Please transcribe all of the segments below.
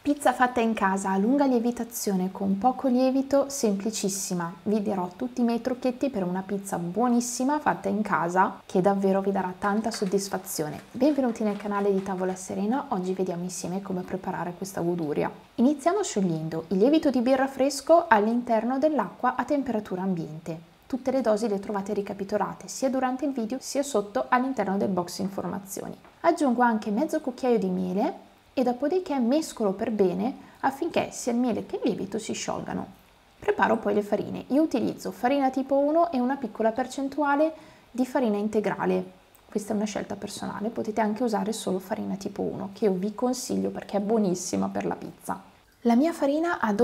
Pizza fatta in casa a lunga lievitazione con poco lievito, semplicissima. Vi dirò tutti i miei trucchetti per una pizza buonissima fatta in casa che davvero vi darà tanta soddisfazione. Benvenuti nel canale di Tavola Serena, oggi vediamo insieme come preparare questa goduria. Iniziamo sciogliendo il lievito di birra fresco all'interno dell'acqua a temperatura ambiente. Tutte le dosi le trovate ricapitolate sia durante il video sia sotto all'interno del box informazioni. Aggiungo anche mezzo cucchiaio di miele e dopodiché mescolo per bene affinché sia il miele che il lievito si sciolgano. Preparo poi le farine. Io utilizzo farina tipo 1 e una piccola percentuale di farina integrale. Questa è una scelta personale, potete anche usare solo farina tipo 1 che io vi consiglio perché è buonissima per la pizza. La mia farina ha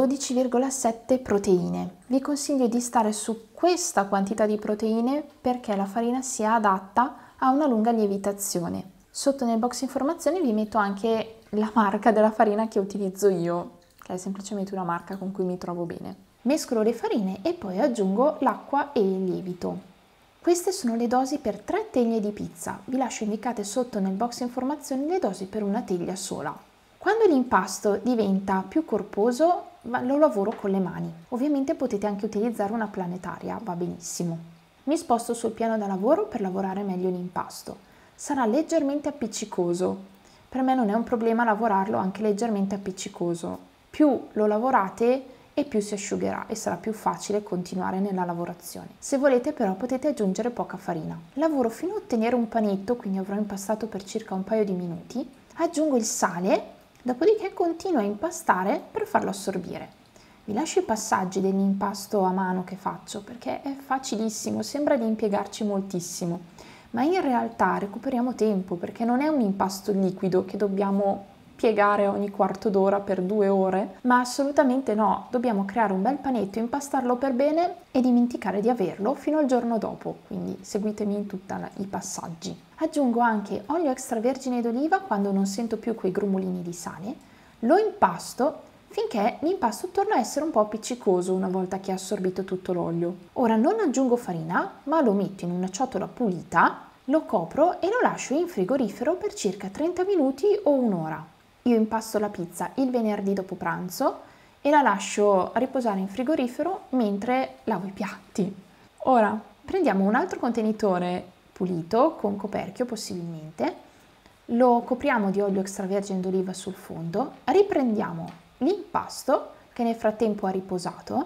12,7 proteine. Vi consiglio di stare su questa quantità di proteine perché la farina sia adatta a una lunga lievitazione. Sotto nel box informazioni vi metto anche la marca della farina che utilizzo io, che è semplicemente una marca con cui mi trovo bene. Mescolo le farine e poi aggiungo l'acqua e il lievito. Queste sono le dosi per 3 teglie di pizza. Vi lascio indicate sotto nel box informazioni le dosi per una teglia sola. Quando l'impasto diventa più corposo, lo lavoro con le mani. Ovviamente potete anche utilizzare una planetaria, va benissimo. Mi sposto sul piano da lavoro per lavorare meglio l'impasto. Sarà leggermente appiccicoso. Per me non è un problema lavorarlo anche leggermente appiccicoso. Più lo lavorate e più si asciugherà e sarà più facile continuare nella lavorazione. Se volete però potete aggiungere poca farina. Lavoro fino a ottenere un panetto, quindi avrò impastato per circa un paio di minuti. Aggiungo il sale, dopodiché continuo a impastare per farlo assorbire. Vi lascio i passaggi dell'impasto a mano che faccio perché è facilissimo, sembra di impiegarci moltissimo. Ma in realtà recuperiamo tempo perché non è un impasto liquido che dobbiamo piegare ogni quarto d'ora per 2 ore, ma assolutamente no, dobbiamo creare un bel panetto, impastarlo per bene e dimenticare di averlo fino al giorno dopo, quindi seguitemi in tutti i passaggi. Aggiungo anche olio extravergine d'oliva quando non sento più quei grumolini di sale, lo impasto finché l'impasto torna a essere un po' appiccicoso una volta che ha assorbito tutto l'olio. Ora non aggiungo farina, ma lo metto in una ciotola pulita, lo copro e lo lascio in frigorifero per circa 30 minuti o un'ora. Io impasto la pizza il venerdì dopo pranzo e la lascio riposare in frigorifero mentre lavo i piatti. Ora prendiamo un altro contenitore pulito con coperchio possibilmente, lo copriamo di olio extravergine d'oliva sul fondo, riprendiamo l'impasto che nel frattempo ha riposato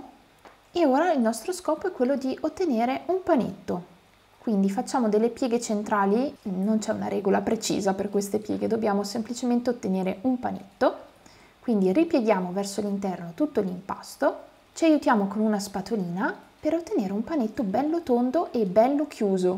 e ora il nostro scopo è quello di ottenere un panetto. Quindi facciamo delle pieghe centrali, non c'è una regola precisa per queste pieghe, dobbiamo semplicemente ottenere un panetto. Quindi ripieghiamo verso l'interno tutto l'impasto, ci aiutiamo con una spatolina per ottenere un panetto bello tondo e bello chiuso.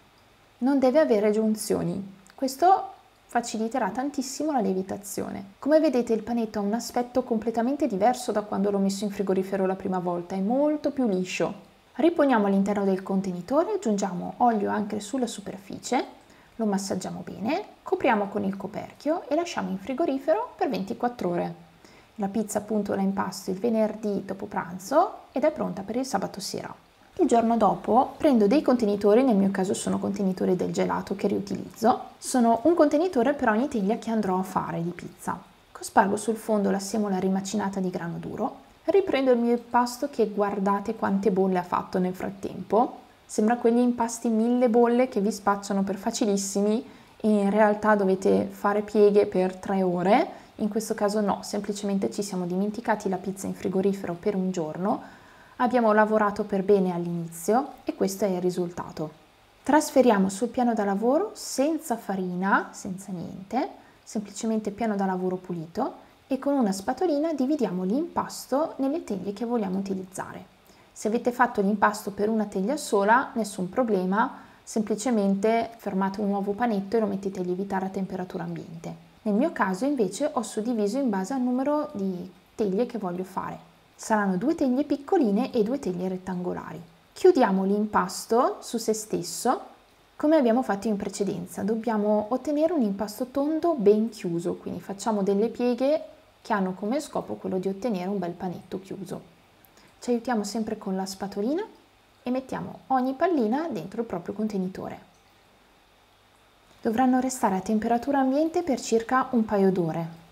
Non deve avere giunzioni. Questo faciliterà tantissimo la lievitazione. Come vedete il panetto ha un aspetto completamente diverso da quando l'ho messo in frigorifero la prima volta, è molto più liscio. Riponiamo all'interno del contenitore, aggiungiamo olio anche sulla superficie, lo massaggiamo bene, copriamo con il coperchio e lasciamo in frigorifero per 24 ore. La pizza appunto la impasto il venerdì dopo pranzo ed è pronta per il sabato sera. Il giorno dopo prendo dei contenitori, nel mio caso sono contenitori del gelato che riutilizzo, sono un contenitore per ogni teglia che andrò a fare di pizza. Cospargo sul fondo la semola rimacinata di grano duro, riprendo il mio impasto che guardate quante bolle ha fatto nel frattempo, sembra quegli impasti 1000 bolle che vi spacciano per facilissimi e in realtà dovete fare pieghe per 3 ore, in questo caso no, semplicemente ci siamo dimenticati la pizza in frigorifero per un giorno. Abbiamo lavorato per bene all'inizio e questo è il risultato. Trasferiamo sul piano da lavoro senza farina, senza niente, semplicemente piano da lavoro pulito e con una spatolina dividiamo l'impasto nelle teglie che vogliamo utilizzare. Se avete fatto l'impasto per una teglia sola, nessun problema, semplicemente fermate un nuovo panetto e lo mettete a lievitare a temperatura ambiente. Nel mio caso invece ho suddiviso in base al numero di teglie che voglio fare. Saranno 2 teglie piccoline e 2 teglie rettangolari. Chiudiamo l'impasto su se stesso come abbiamo fatto in precedenza. Dobbiamo ottenere un impasto tondo ben chiuso, quindi facciamo delle pieghe che hanno come scopo quello di ottenere un bel panetto chiuso. Ci aiutiamo sempre con la spatolina e mettiamo ogni pallina dentro il proprio contenitore. Dovranno restare a temperatura ambiente per circa un paio d'ore.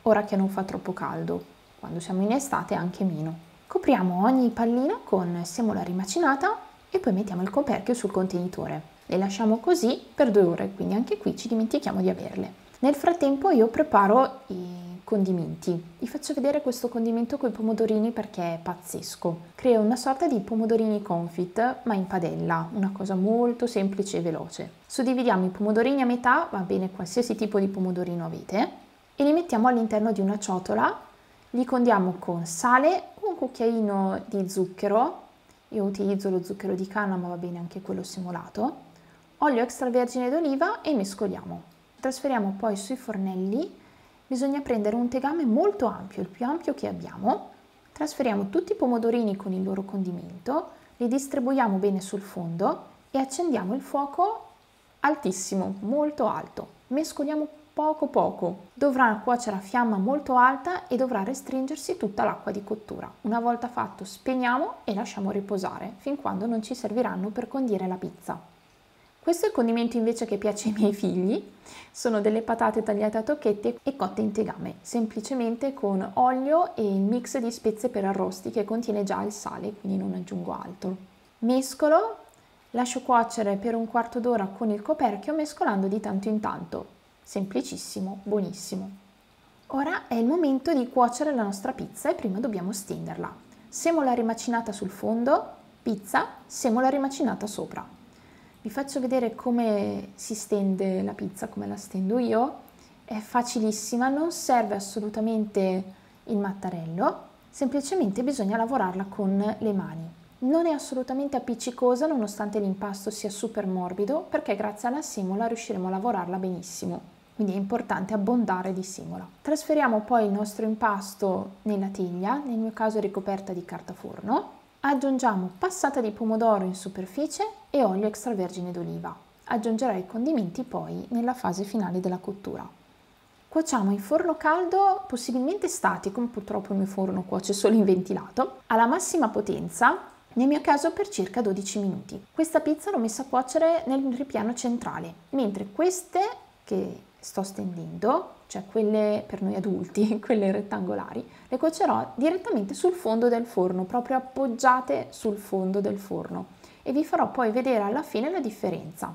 ora che non fa troppo caldo. Quando siamo in estate anche meno. Copriamo ogni pallina con semola rimacinata e poi mettiamo il coperchio sul contenitore. Le lasciamo così per 2 ore, quindi anche qui ci dimentichiamo di averle. Nel frattempo io preparo i condimenti. Vi faccio vedere questo condimento con i pomodorini perché è pazzesco. Creo una sorta di pomodorini confit ma in padella, una cosa molto semplice e veloce. Suddividiamo i pomodorini a metà, va bene qualsiasi tipo di pomodorino avete, e li mettiamo all'interno di una ciotola, li condiamo con sale, un cucchiaino di zucchero, io utilizzo lo zucchero di canna ma va bene anche quello semolato, olio extravergine d'oliva e mescoliamo. Trasferiamo poi sui fornelli. Bisogna prendere un tegame molto ampio, il più ampio che abbiamo, trasferiamo tutti i pomodorini con il loro condimento, li distribuiamo bene sul fondo e accendiamo il fuoco altissimo, molto alto. Mescoliamo poco poco. Dovrà cuocere a fiamma molto alta e dovrà restringersi tutta l'acqua di cottura. Una volta fatto spegniamo e lasciamo riposare fin quando non ci serviranno per condire la pizza. Questo è il condimento invece che piace ai miei figli, sono delle patate tagliate a tocchetti e cotte in tegame, semplicemente con olio e il mix di spezie per arrosti che contiene già il sale, quindi non aggiungo altro. Mescolo, lascio cuocere per un quarto d'ora con il coperchio mescolando di tanto in tanto, semplicissimo, buonissimo. Ora è il momento di cuocere la nostra pizza e prima dobbiamo stenderla. Semola rimacinata sul fondo, pizza, semola rimacinata sopra. Vi faccio vedere come si stende la pizza, come la stendo io. È facilissima, non serve assolutamente il mattarello, semplicemente bisogna lavorarla con le mani. Non è assolutamente appiccicosa nonostante l'impasto sia super morbido, perché grazie alla semola riusciremo a lavorarla benissimo. Quindi è importante abbondare di semola. Trasferiamo poi il nostro impasto nella teglia, nel mio caso è ricoperta di carta forno. Aggiungiamo passata di pomodoro in superficie e olio extravergine d'oliva. Aggiungerai i condimenti poi nella fase finale della cottura. Cuociamo in forno caldo, possibilmente statico, purtroppo il mio forno cuoce solo in ventilato, alla massima potenza, nel mio caso per circa 12 minuti. Questa pizza l'ho messa a cuocere nel ripiano centrale, mentre queste che sto stendendo, cioè quelle per noi adulti, quelle rettangolari, le cuocerò direttamente sul fondo del forno, proprio appoggiate sul fondo del forno, e vi farò poi vedere alla fine la differenza.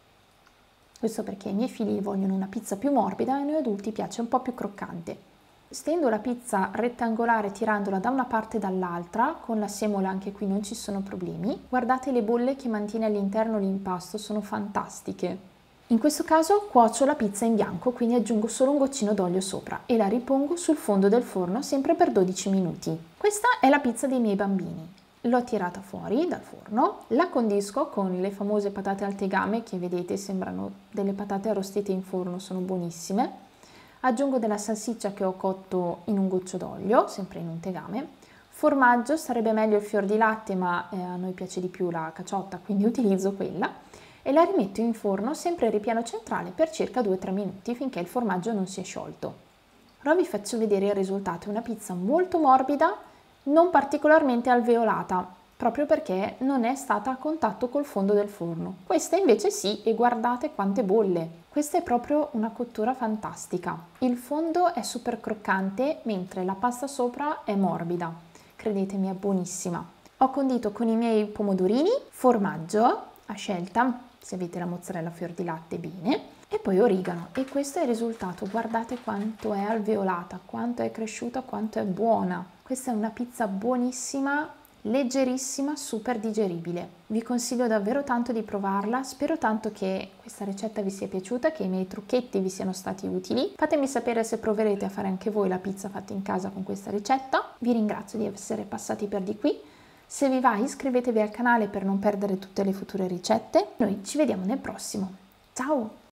Questo perché i miei figli vogliono una pizza più morbida e a noi adulti piace un po' più croccante. Stendo la pizza rettangolare tirandola da una parte e dall'altra, con la semola anche qui non ci sono problemi. Guardate le bolle che mantiene all'interno l'impasto, sono fantastiche. In questo caso cuocio la pizza in bianco, quindi aggiungo solo un goccino d'olio sopra e la ripongo sul fondo del forno sempre per 12 minuti. Questa è la pizza dei miei bambini. L'ho tirata fuori dal forno, la condisco con le famose patate al tegame che vedete sembrano delle patate arrostite in forno, sono buonissime. Aggiungo della salsiccia che ho cotto in un goccio d'olio, sempre in un tegame. Formaggio, sarebbe meglio il fior di latte ma a noi piace di più la caciotta, quindi utilizzo quella. E la rimetto in forno sempre al ripiano centrale per circa 2-3 minuti finché il formaggio non si è sciolto. Ora vi faccio vedere il risultato, è una pizza molto morbida, non particolarmente alveolata, proprio perché non è stata a contatto col fondo del forno. Questa invece sì, e guardate quante bolle! Questa è proprio una cottura fantastica. Il fondo è super croccante mentre la pasta sopra è morbida, credetemi è buonissima. Ho condito con i miei pomodorini, formaggio a scelta, se avete la mozzarella fior di latte bene, e poi origano, e questo è il risultato. Guardate quanto è alveolata, quanto è cresciuta, quanto è buona. Questa è una pizza buonissima, leggerissima, super digeribile. Vi consiglio davvero tanto di provarla, spero tanto che questa ricetta vi sia piaciuta, che i miei trucchetti vi siano stati utili. Fatemi sapere se proverete a fare anche voi la pizza fatta in casa con questa ricetta. Vi ringrazio di essere passati per di qui. Se vi va iscrivetevi al canale per non perdere tutte le future ricette. Noi ci vediamo nel prossimo. Ciao!